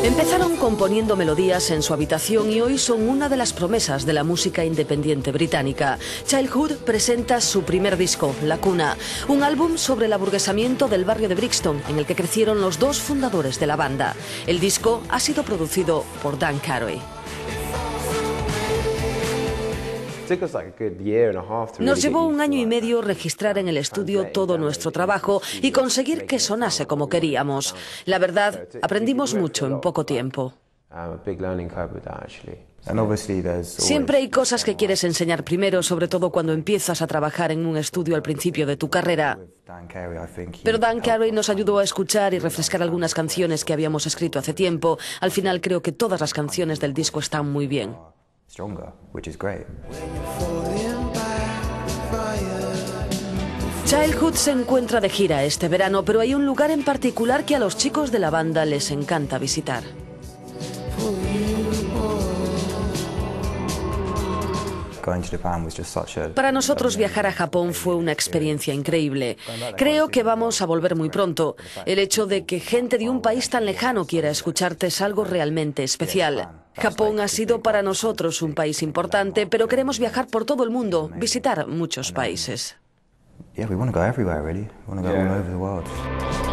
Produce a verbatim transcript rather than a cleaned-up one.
Empezaron componiendo melodías en su habitación y hoy son una de las promesas de la música independiente británica. Childhood presenta su primer disco, La Cuna, un álbum sobre el aburguesamiento del barrio de Brixton, en el que crecieron los dos fundadores de la banda. El disco ha sido producido por Dan Carey. Nos llevó un año y medio registrar en el estudio todo nuestro trabajo y conseguir que sonase como queríamos. La verdad, aprendimos mucho en poco tiempo. Siempre hay cosas que quieres enseñar primero, sobre todo cuando empiezas a trabajar en un estudio al principio de tu carrera. Pero Dan Carey nos ayudó a escuchar y refrescar algunas canciones que habíamos escrito hace tiempo. Al final creo que todas las canciones del disco están muy bien. Childhood se encuentra de gira este verano, pero hay un lugar en particular que a los chicos de la banda les encanta visitar. Para nosotros viajar a Japón fue una experiencia increíble. Creo que vamos a volver muy pronto. El hecho de que gente de un país tan lejano quiera escucharte es algo realmente especial. Japón ha sido para nosotros un país importante, pero queremos viajar por todo el mundo, visitar muchos países. Yeah, we want to go everywhere, really. We want to go all over the world.